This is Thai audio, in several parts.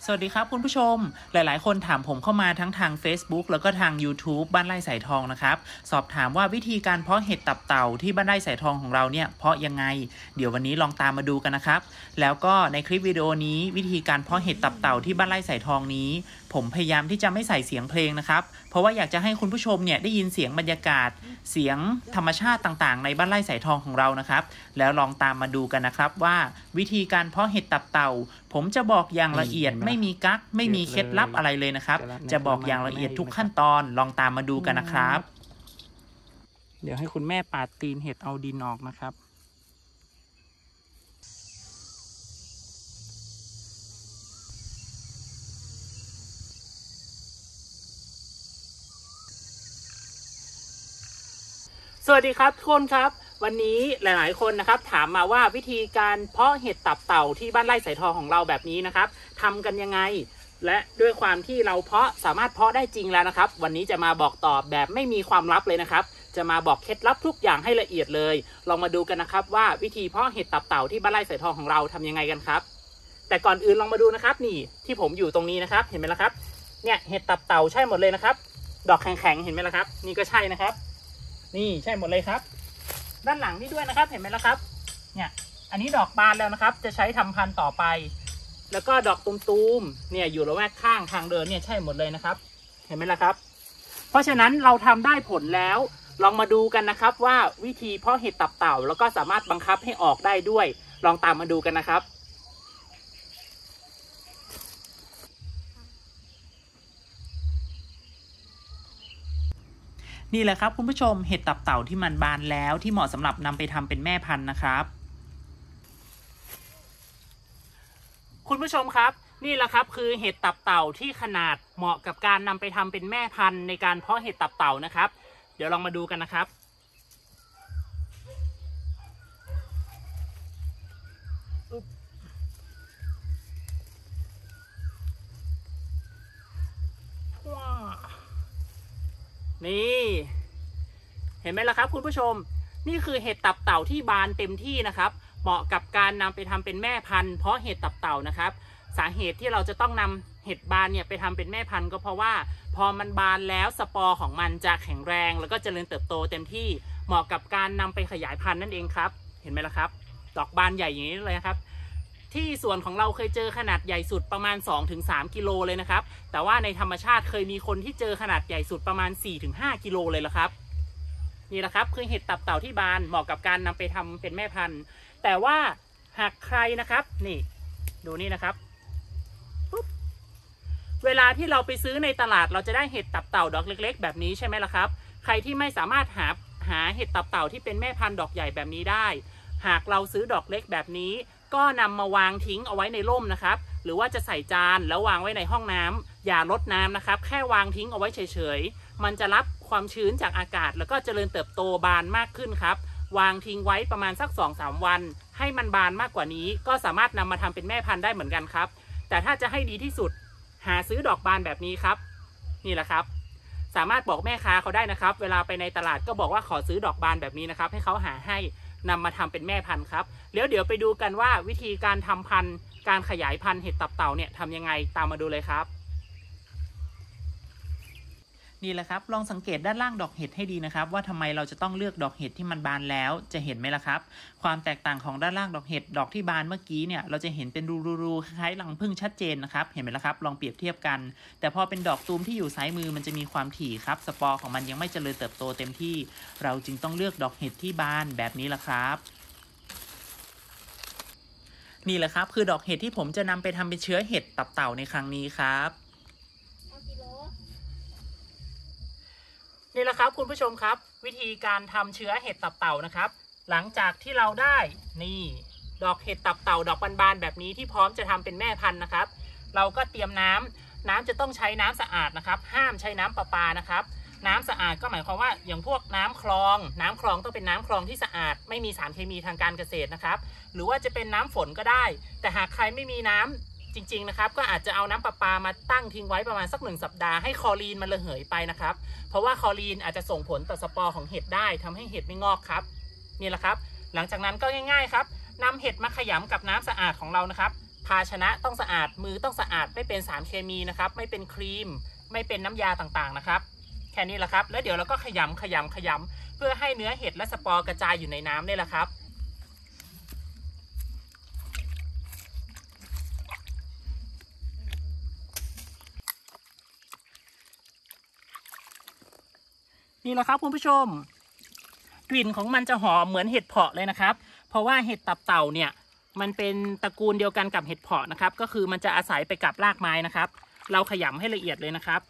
สวัสดีครับคุณผู้ชมหลายๆคนถามผมเข้ามาทั้งทาง Facebook แล้วก็ทาง YouTube บ้านไร่สายทองนะครับสอบถามว่าวิธีการเพาะเห็ดตับเต่าที่บ้านไร่สายทองของเราเนี่ยเพาะยังไงเดี๋ยววันนี้ลองตามมาดูกันนะครับแล้วก็ในคลิปวิดีโอนี้วิธีการเพาะเห็ดตับเต่าที่บ้านไร่สายทองนี้ผมพยายามที่จะไม่ใส่เสียงเพลงนะครับเพราะว่าอยากจะให้คุณผู้ชมเนี่ยได้ยินเสียงบรรยากาศเสียงธรรมชาติต่างๆในบ้านไร่สายทองของเรานะครับแล้วลองตามมาดูกันนะครับว่าวิธีการเพาะเห็ดตับเต่าผมจะบอกอย่างละเอียดไม่มีกั๊กไม่มีเคล็ดลับอะไรเลยนะครับจะบอกอย่างละเอียดทุกขั้นตอนลองตามมาดูกันนะครับเดี๋ยวให้คุณแม่ปาดตีนเห็ดเอาดินออกนะครับสวัสดีครับทุกคนครับวันนี้หลายๆคนนะครับถามมาว่าวิธีการเพาะเห็ดตับเต่าที่บ้านไร่สายทองของเราแบบนี้นะครับทำกันยังไงและด้วยความที่เราเพาะสามารถเพาะได้จริงแล้วนะครับวันนี้จะมาบอกตอบแบบไม่มีความลับเลยนะครับจะมาบอกเคล็ดลับทุกอย่างให้ละเอียดเลยลองมาดูกันนะครับว่าวิธีเพาะเห็ดตับเต่าที่บ้านไร่สายทองของเราทำยังไงกันครับแต่ก่อนอื่นลองมาดูนะครับนี่ที่ผมอยู่ตรงนี้นะครับเห็นไหมล่ะครับเนี่ยเห็ดตับเต่าใช่หมดเลยนะครับดอกแข็งๆเห็นไหมล่ะครับนี่ก็ใช่นะครับนี่ใช่หมดเลยครับด้านหลังนี่ด้วยนะครับเห็นไหมล่ะครับเนี่ยอันนี้ดอกบานแล้วนะครับจะใช้ทำพันธุ์ต่อไปแล้วก็ดอกตูมๆเนี่ยอยู่ระแวกข้างทางเดินเนี่ยใช่หมดเลยนะครับเห็นไหมล่ะครับเพราะฉะนั้นเราทำได้ผลแล้วลองมาดูกันนะครับว่าวิธีเพาะเห็ดตับเต่าแล้วก็สามารถบังคับให้ออกได้ด้วยลองตามมาดูกันนะครับนี่แหละครับคุณผู้ชมเห็ดตับเต่าที่มันบานแล้วที่เหมาะสำหรับนำไปทำเป็นแม่พันธุ์นะครับคุณผู้ชมครับนี่แหละครับคือเห็ดตับเต่าที่ขนาดเหมาะกับการนำไปทำเป็นแม่พันธุ์ในการเพาะเห็ดตับเต่านะครับเดี๋ยวลองมาดูกันนะครับนี่เห็นไหมล่ะครับคุณผู้ชมนี่คือเห็ดตับเต่าที่บานเต็มที่นะครับเหมาะกับการนำไปทำเป็นแม่พันธุ์เพราะเห็ดตับเต่านะครับสาเหตุที่เราจะต้องนำเห็ดบานเนี่ยไปทำเป็นแม่พันธุ์ก็เพราะว่าพอมันบานแล้วสปอร์ของมันจะแข็งแรงแล้วก็เจริญเติบโตเต็มที่เหมาะกับการนำไปขยายพันธุ์นั่นเองครับเห็นไหมล่ะครับดอกบานใหญ่อย่างนี้เลยครับที่ส่วนของเราเคยเจอขนาดใหญ่สุดประมาณ 2-3 กิโลเลยนะครับแต่ว่าในธรรมชาติเคยมีคนที่เจอขนาดใหญ่สุดประมาณ 4-5 กิโลเลยละครับนี่แหละครับคือเห็ดตับเต่าที่บานเหมาะกับการนำไปทำเป็นแม่พันธุ์แต่ว่าหากใครนะครับนี่ดูนี่นะครับปุ๊บเวลาที่เราไปซื้อในตลาดเราจะได้เห็ดตับเต่าดอกเล็กๆแบบนี้ใช่ไหมล่ะครับใครที่ไม่สามารถหาเห็ดตับเต่าที่เป็นแม่พันธุ์ดอกใหญ่แบบนี้ได้หากเราซื้อดอกเล็กแบบนี้ก็นำมาวางทิ้งเอาไว้ในร่มนะครับหรือว่าจะใส่จานแล้ววางไว้ในห้องน้ำอย่ารดน้ำนะครับแค่วางทิ้งเอาไว้เฉยๆมันจะรับความชื้นจากอากาศแล้วก็เจริญเติบโตบานมากขึ้นครับวางทิ้งไว้ประมาณสัก 2-3 วันให้มันบานมากกว่านี้ก็สามารถนำมาทำเป็นแม่พันธุ์ได้เหมือนกันครับแต่ถ้าจะให้ดีที่สุดหาซื้อดอกบานแบบนี้ครับนี่แหละครับสามารถบอกแม่ค้าเขาได้นะครับเวลาไปในตลาดก็บอกว่าขอซื้อดอกบานแบบนี้นะครับให้เขาหาให้นำมาทำเป็นแม่พันธุ์ครับเดี๋ยวไปดูกันว่าวิธีการทำพันธุ์การขยายพันธุ์เห็ดตับเต่าเนี่ยทำยังไงตามมาดูเลยครับนี่แหละครับลองสังเกตด้านล่างดอกเห็ดให้ดีนะครับว่าทำไมเราจะต้องเลือกดอกเห็ดที่มันบานแล้วจะเห็นไหมล่ะครับความแตกต่างของด้านล่างดอกเห็ดดอกที่บานเมื่อกี้เนี่ยเราจะเห็นเป็นรูๆคล้ายๆรังผึ้งชัดเจนนะครับเห็นไหมล่ะครับลองเปรียบเทียบกันแต่พอเป็นดอกตูมที่อยู่ซ้ายมือมันจะมีความถี่ครับสปอร์ของมันยังไม่เจริญเติบโตเต็มที่เราจึงต้องเลือกดอกเห็ดที่บานแบบนี้ล่ะครับนี่แหละครับคือดอกเห็ดที่ผมจะนำไปทำเป็นเชื้อเห็ดตับเต่าในครั้งนี้ครับนี่แหละครับคุณผู้ชมครับวิธีการทำเชื้อเห็ดตับเต่านะครับหลังจากที่เราได้นี่ดอกเห็ดตับเต่าดอกบานๆแบบนี้ที่พร้อมจะทำเป็นแม่พันธุ์นะครับเราก็เตรียมน้ำจะต้องใช้น้ำสะอาดนะครับห้ามใช้น้ำประปานะครับน้ำสะอาดก็หมายความว่าอย่างพวกน้ำคลองต้องเป็นน้ำคลองที่สะอาดไม่มีสารเคมีทางการเกษตรนะครับหรือว่าจะเป็นน้ำฝนก็ได้แต่หากใครไม่มีน้ำจริงๆนะครับก็อาจจะเอาน้ำประปามาตั้งทิ้งไว้ประมาณสัก1 สัปดาห์ให้คลอรีนมันระเหยไปนะครับเพราะว่าคลอรีนอาจจะส่งผลต่อสปอร์ของเห็ดได้ทำให้เห็ดไม่งอกครับนี่แหละครับหลังจากนั้นก็ง่ายๆครับนำเห็ดมาขยำกับน้ำสะอาดของเรานะครับภาชนะต้องสะอาดมือต้องสะอาดไม่เป็นสารเคมีนะครับไม่เป็นครีมไม่เป็นน้ำยาต่างๆนะครับแค่นี้แหละครับแล้วเดี๋ยวเราก็ขยำเพื่อให้เนื้อเห็ดและสปอร์กระจายอยู่ในน้ำนี่แหละครับนี่แหละครับคุณผู้ชมกลิ่นของมันจะหอมเหมือนเห็ดเผาะเลยนะครับเพราะว่าเห็ดตับเต่าเนี่ยมันเป็นตระกูลเดียวกันกับเห็ดเผาะนะครับก็คือมันจะอาศัยไปกับรากไม้นะครับเราขยำให้ละเอียดเลยนะครับ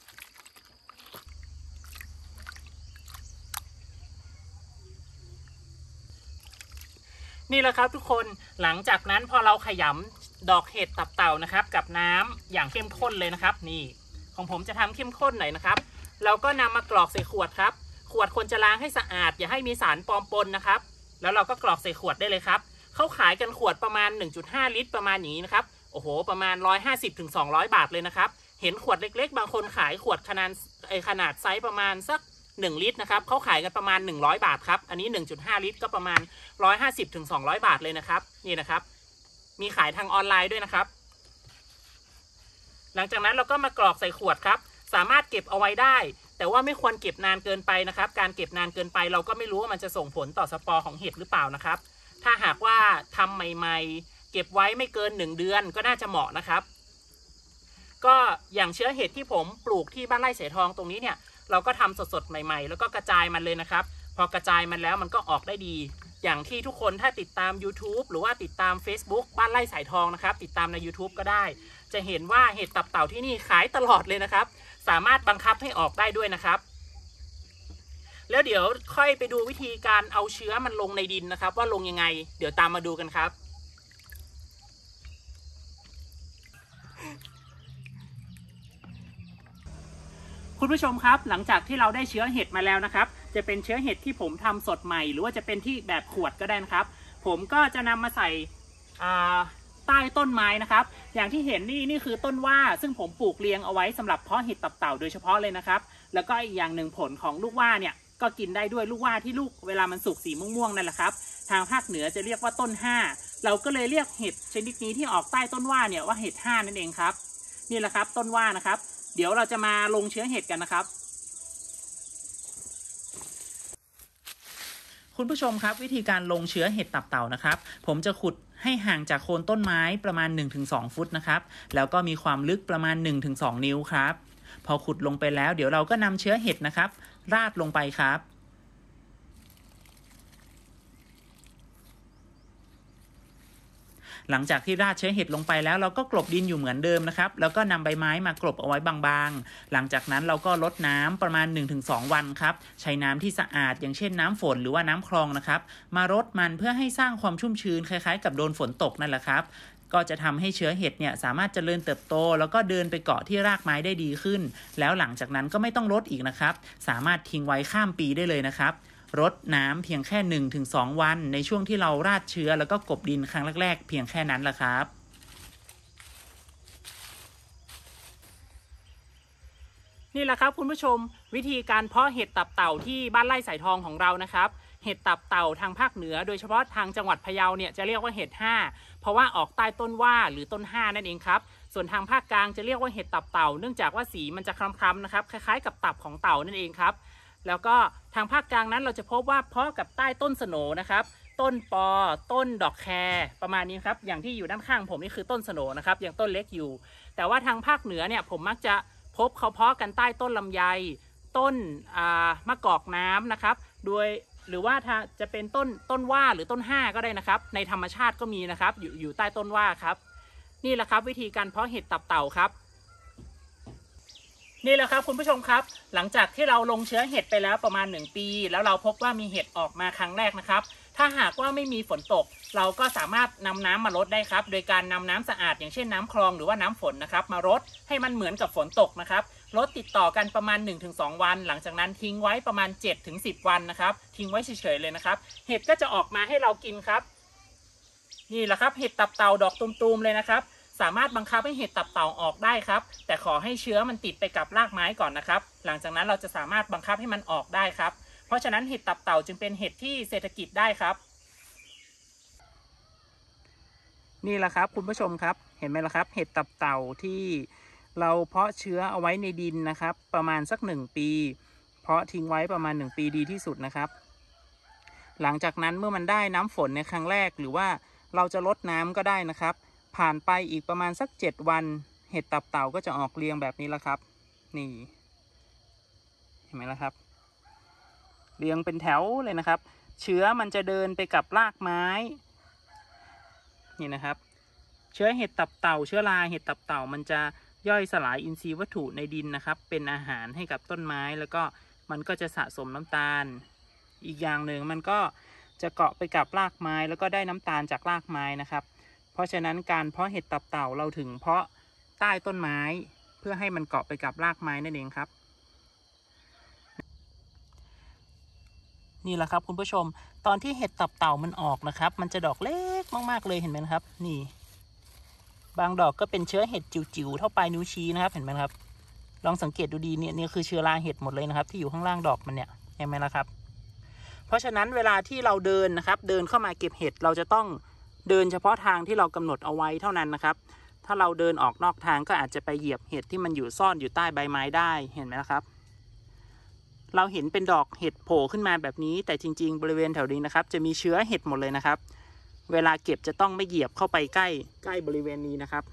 นี่แหละครับทุกคนหลังจากนั้นพอเราขยำดอกเห็ดตับเต่านะครับกับน้ำอย่างเข้มข้นเลยนะครับนี่ของผมจะทำเข้มข้นหน่อยนะครับเราก็นำมากรอกใส่ขวดครับขวดควรจะล้างให้สะอาดอย่าให้มีสารปลอมปนนะครับแล้วเราก็กรอกใส่ขวดได้เลยครับเขาขายกันขวดประมาณ 1.5 ลิตรประมาณนี้นะครับโอ้โหประมาณ 150-200 บาทเลยนะครับเห็นขวดเล็กๆบางคนขายขวดขนาดไซส์ประมาณสัก1 ลิตรนะครับเขาขายกันประมาณ100 บาทครับอันนี้ 1.5 ลิตรก็ประมาณ 150-200 บาทเลยนะครับนี่นะครับมีขายทางออนไลน์ด้วยนะครับหลังจากนั้นเราก็มากรอกใส่ขวดครับสามารถเก็บเอาไว้ได้แต่ว่าไม่ควรเก็บนานเกินไปนะครับการเก็บนานเกินไปเราก็ไม่รู้ว่ามันจะส่งผลต่อสปอร์ของเห็ดหรือเปล่านะครับถ้าหากว่าทำใหม่ๆเก็บไว้ไม่เกิน1 เดือนก็น่าจะเหมาะนะครับก็อย่างเชื้อเห็ดที่ผมปลูกที่บ้านไร่เสทองตรงนี้เนี่ยเราก็ทำสดๆใหม่ๆแล้วก็กระจายมันเลยนะครับพอกระจายมันแล้วมันก็ออกได้ดีอย่างที่ทุกคนถ้าติดตาม YouTube หรือว่าติดตาม Facebook บ้านไร่สายทองนะครับติดตามใน YouTube ก็ได้จะเห็นว่าเห็ดตับเต่าที่นี่ขายตลอดเลยนะครับสามารถบังคับให้ออกได้ด้วยนะครับแล้วเดี๋ยวค่อยไปดูวิธีการเอาเชื้อมันลงในดินนะครับว่าลงยังไงเดี๋ยวตามมาดูกันครับคุณผู้ชมครับหลังจากที่เราได้เชื้อเห็ดมาแล้วนะครับจะเป็นเชื้อเห็ดที่ผมทำสดใหม่หรือว่าจะเป็นที่แบบขวดก็ได้นะครับผมก็จะนำมาใส่ใต้ต้นไม้นะครับอย่างที่เห็นนี่คือต้นว่าซึ่งผมปลูกเรียงเอาไว้สำหรับเพาะเห็ดตับเต่าโดยเฉพาะเลยนะครับแล้วก็อีกอย่างหนึ่งผลของลูกว่าเนี่ยก็กินได้ด้วยลูกว่าที่ลูกเวลามันสุกสีม่วงๆนั่นแหละครับทางภาคเหนือจะเรียกว่าต้น5เราก็เลยเรียกเห็ดชนิดนี้ที่ออกใต้ต้นว่าเนี่ยว่าเห็ด5นั่นเองครับนี่แหละครับต้นว่านะครับเดี๋ยวเราจะมาลงเชื้อเห็ดกันนะครับคุณผู้ชมครับวิธีการลงเชื้อเห็ดตับเต่านะครับผมจะขุดให้ห่างจากโคนต้นไม้ประมาณ 1-2 ฟุตนะครับแล้วก็มีความลึกประมาณ 1-2 นิ้วครับพอขุดลงไปแล้วเดี๋ยวเราก็นำเชื้อเห็ดนะครับราดลงไปครับหลังจากที่ราดเชื้อเห็ดลงไปแล้วเราก็กลบดินอยู่เหมือนเดิมนะครับแล้วก็นำใบไม้มากลบเอาไว้บางๆหลังจากนั้นเราก็รดน้ำประมาณ 1-2 วันครับใช้น้ำที่สะอาดอย่างเช่นน้ำฝนหรือว่าน้ำคลองนะครับมารดมันเพื่อให้สร้างความชุ่มชื้นคล้ายๆกับโดนฝนตกนั่นแหละครับก็จะทำให้เชื้อเห็ดเนี่ยสามารถเจริญเติบโตแล้วก็เดินไปเกาะที่รากไม้ได้ดีขึ้นแล้วหลังจากนั้นก็ไม่ต้องรดอีกนะครับสามารถทิ้งไว้ข้ามปีได้เลยนะครับรดน้ำเพียงแค่ 1-2 วันในช่วงที่เราราดเชื้อแล้วก็กลบดินครั้งแรกๆเพียงแค่นั้นแหละครับนี่แหละครับคุณผู้ชมวิธีการเพาะเห็ดตับเต่าที่บ้านไร่สายทองของเรานะครับเห็ดตับเต่าทางภาคเหนือโดยเฉพาะทางจังหวัดพะเยาเนี่ยจะเรียกว่าเห็ด5เพราะว่าออกใต้ต้นว่าหรือต้น5นั่นเองครับส่วนทางภาคกลางจะเรียกว่าเห็ดตับเต่าเนื่องจากว่าสีมันจะคล้ำๆนะครับคล้ายๆกับตับของเต่านั่นเองครับแล้วก็ทางภาคกลางนั้นเราจะพบว่าเพาะกับใต้ต้นสโหน่นะครับต้นปอต้นดอกแครประมาณนี้ครับอย่างที่อยู่ด้านข้างผมนี่คือต้นสโหน่นะครับยังต้นเล็กอยู่แต่ว่าทางภาคเหนือเนี่ยผมมักจะพบเขาเพาะกันใต้ต้นลำไยต้นมะกอกน้ำนะครับโดยหรือว่าถ้าจะเป็นต้นว่าหรือต้น5ก็ได้นะครับในธรรมชาติก็มีนะครับอยู่ใต้ต้นว่าครับนี่แหละครับวิธีการเพาะเห็ดตับเต่าครับนี่แหละครับคุณผู้ชมครับหลังจากที่เราลงเชื้อเห็ดไปแล้วประมาณ1 ปีแล้วเราพบว่ามีเห็ดออกมาครั้งแรกนะครับถ้าหากว่าไม่มีฝนตกเราก็สามารถนำน้ำมารดได้ครับโดยการนำน้ำสะอาดอย่างเช่นน้ำคลองหรือว่าน้ำฝนนะครับมารดให้มันเหมือนกับฝนตกนะครับรดติดต่อกันประมาณ 1-2 วันหลังจากนั้นทิ้งไว้ประมาณ 7-10 วันนะครับทิ้งไว้เฉยๆเลยนะครับเห็ดก็จะออกมาให้เรากินครับนี่แหละครับเห็ดตับเต่าดอกตุ่มๆเลยนะครับสามารถบังคับให้เห็ดตับเต่าออกได้ครับแต่ขอให้เชื้อมันติดไปกับรากไม้ก่อนนะครับหลังจากนั้นเราจะสามารถบังคับให้มันออกได้ครับเพราะฉะนั้นเห็ดตับเต่าจึงเป็นเห็ดที่เศรษฐกิจได้ครับนี่แหละครับคุณผู้ชมครับเห็นไหมล่ะครับเห็ดตับเต่าที่เราเพาะเชื้อเอาไว้ในดินนะครับประมาณสัก1 ปีเพาะทิ้งไว้ประมาณ1 ปีดีที่สุดนะครับหลังจากนั้นเมื่อมันได้น้ำฝนในครั้งแรกหรือว่าเราจะลดน้ำก็ได้นะครับผ่านไปอีกประมาณสัก7 วันเห็ดตับเต่าก็จะออกเรียงแบบนี้แล้วครับนี่เห็นไหมล่ะครับเรียงเป็นแถวเลยนะครับเชื้อมันจะเดินไปกับรากไม้นี่นะครับเชื้อเห็ดตับเต่าเชื้อราเห็ดตับเต่ามันจะย่อยสลายอินทรีย์วัตถุในดินนะครับเป็นอาหารให้กับต้นไม้แล้วก็มันก็จะสะสมน้ำตาลอีกอย่างหนึ่งมันก็จะเกาะไปกับรากไม้แล้วก็ได้น้ำตาลจากรากไม้นะครับเพราะฉะนั้นการเพาะเห็ดตับเต่าเราถึงเพาะใต้ต้นไม้เพื่อให้มันเกาะไปกับรากไม้นั่นเองครับนี่แหละครับคุณผู้ชมตอนที่เห็ดตับเต่ามันออกนะครับมันจะดอกเล็กมากๆเลยเห็นไหมครับนี่บางดอกก็เป็นเชื้อเห็ดจิ๋วๆเท่าปลายนิ้วชี้นะครับเห็นไหมครับลองสังเกตดูดีเนี่ยคือเชื้อราเห็ดหมดเลยนะครับที่อยู่ข้างล่างดอกมันเนี่ยเห็นไหมล่ะครับเพราะฉะนั้นเวลาที่เราเดินนะครับเดินเข้ามาเก็บเห็ดเราจะต้องเดินเฉพาะทางที่เรากำหนดเอาไว้เท่านั้นนะครับถ้าเราเดินออกนอกทางก็อาจจะไปเหยียบเห็ดที่มันอยู่ซ่อนอยู่ใต้ใบไม้ได้เห็นไหมล่ะครับเราเห็นเป็นดอกเห็ดโผล่ขึ้นมาแบบนี้แต่จริงๆบริเวณแถวนี้นะครับจะมีเชื้อเห็ดหมดเลยนะครับเวลาเก็บจะต้องไม่เหยียบเข้าไปใกล้บริเวณนี้นะครับ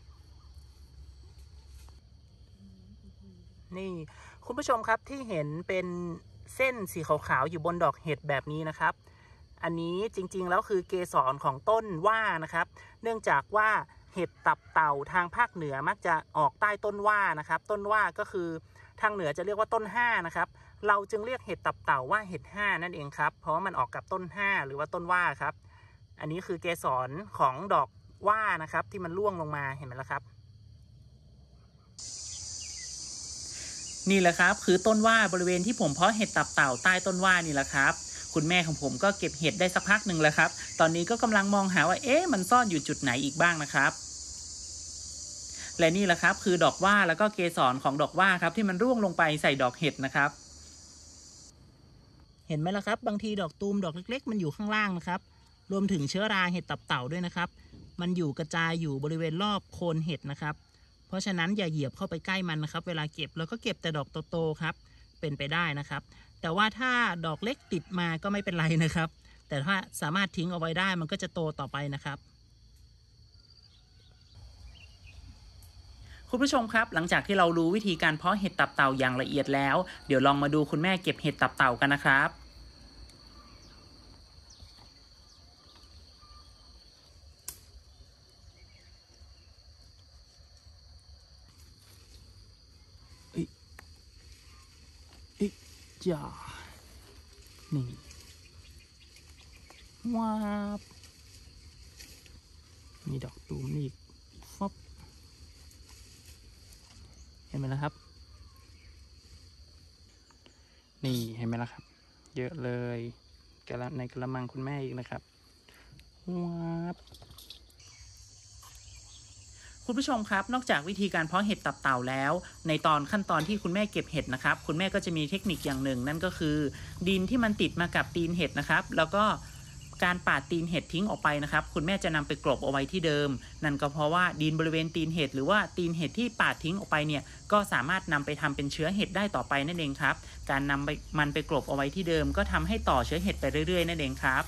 นี่คุณผู้ชมครับที่เห็นเป็นเส้นสีขาวๆอยู่บนดอกเห็ดแบบนี้นะครับอันนี้จริงๆแล้วคือเกสรของต้นว่านะครับเนื่องจากว่าเห็ดตับเต่าทางภาคเหนือมักจะออกใต้ต้นว่านะครับต้นว่าก็คือทางเหนือจะเรียกว่าต้น5นะครับเราจึงเรียกเห็ดตับเต่าว่าเห็ด5นั่นเองครับเพราะว่ามันออกกับต้น5หรือว่าต้นว่าครับอันนี้คือเกสรของดอกว่านะครับที่มันร่วงลงมาเห็นไหมล่ะครับนี่แหละครับคือต้นว่าบริเวณที่ผมเพาะเห็ดตับเต่าใต้ต้นว่านี่แหละครับคุณแม่ของผมก็เก็บเห็ดได้สักพักหนึ่งแล้วครับตอนนี้ก็กำลังมองหาว่ามันซ่อนอยู่จุดไหนอีกบ้างนะครับและนี่แหละครับคือดอกว่าแล้วก็เกสรของดอกว่าครับที่มันร่วงลงไปใส่ดอกเห็ดนะครับเห็นไหมล่ะครับบางทีดอกตูมดอกเล็กๆมันอยู่ข้างล่างนะครับรวมถึงเชื้อราเห็ดตับเต่าด้วยนะครับมันอยู่กระจายอยู่บริเวณรอบโคนเห็ดนะครับเพราะฉะนั้นอย่าเหยียบเข้าไปใกล้มันนะครับเวลาเก็บเราก็เก็บแต่ดอกโตๆครับเป็นไปได้นะครับแต่ว่าถ้าดอกเล็กติดมาก็ไม่เป็นไรนะครับแต่ถ้าสามารถทิ้งเอาไว้ได้มันก็จะโตต่อไปนะครับคุณผู้ชมครับหลังจากที่เรารู้วิธีการเพาะเห็ดตับเต่าอย่างละเอียดแล้วเดี๋ยวลองมาดูคุณแม่เก็บเห็ดตับเต่ากันนะครับจ้านี่ว้าบมีดอกตูมนี่ฟอบเห็นไหมล่ะครับนี่เห็นไหมล่ะครับเยอะเลยในกระมังคุณแม่อีกนะครับว้าบคุณผู้ชมครับนอกจากวิธีการเพาะเห็ดตับเต่าแล้วในขั้นตอนที่คุณแม่เก็บเห็ดนะครับคุณแม่ก็จะมีเทคนิคอย่างหนึ่งนั่นก็คือดินที่มันติดมากับตีนเห็ดนะครับแล้วก็การปาดตีนเห็ดทิ้งออกไปนะครับคุณแม่จะนำไปกลบเอาไว้ที่เดิมนั่นก็เพราะว่าดินบริเวณตีนเห็ดหรือว่าตีนเห็ดที่ปาดทิ้งออกไปเนี่ยก็สามารถนำไปทำเป็นเชื้อเห็ดได้ต่อไปนั่นเองครับการนำมันไปกลบเอาไว้ที่เดิมก็ทำให้ต่อเชื้อเห็ดไปเรื่อยๆนั่นเองครับ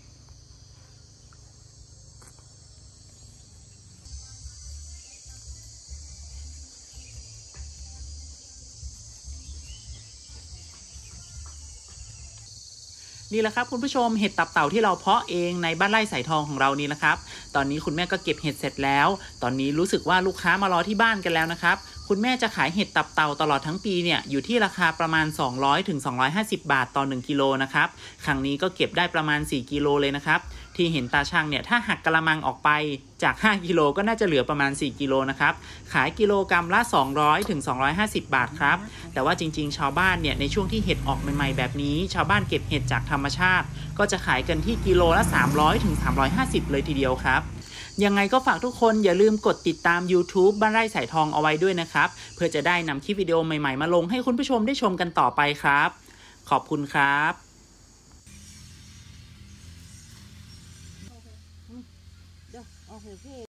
นี่แหละครับคุณผู้ชมเห็ดตับเต่าที่เราเพาะเองในบ้านไร่สายทองของเรานี่นะครับตอนนี้คุณแม่ก็เก็บเห็ดเสร็จแล้วตอนนี้รู้สึกว่าลูกค้ามารอที่บ้านกันแล้วนะครับคุณแม่จะขายเห็ดตับเต่าตลอดทั้งปีเนี่ยอยู่ที่ราคาประมาณ200 ถึง 250 บาทต่อ1 กิโลนะครับครั้งนี้ก็เก็บได้ประมาณ4 กิโลเลยนะครับที่เห็นตาช่างเนี่ยถ้าหักกะละมังออกไปจาก5 กิโลก็น่าจะเหลือประมาณ4 กิโลนะครับขายกิโลกรัมละ200 ถึง 250 บาทครับแต่ว่าจริงๆชาวบ้านเนี่ยในช่วงที่เห็ดออกใหม่ๆแบบนี้ชาวบ้านเก็บเห็ดจากธรรมชาติก็จะขายกันที่กิโลละ300 ถึง 350เลยทีเดียวครับยังไงก็ฝากทุกคนอย่าลืมกดติดตาม YouTube บ้านไร่สายทองเอาไว้ด้วยนะครับเพื่อจะได้นำคลิปวิดีโอใหม่ๆมาลงให้คุณผู้ชมได้ชมกันต่อไปครับขอบคุณครับเดี๋ยวเถอะพี่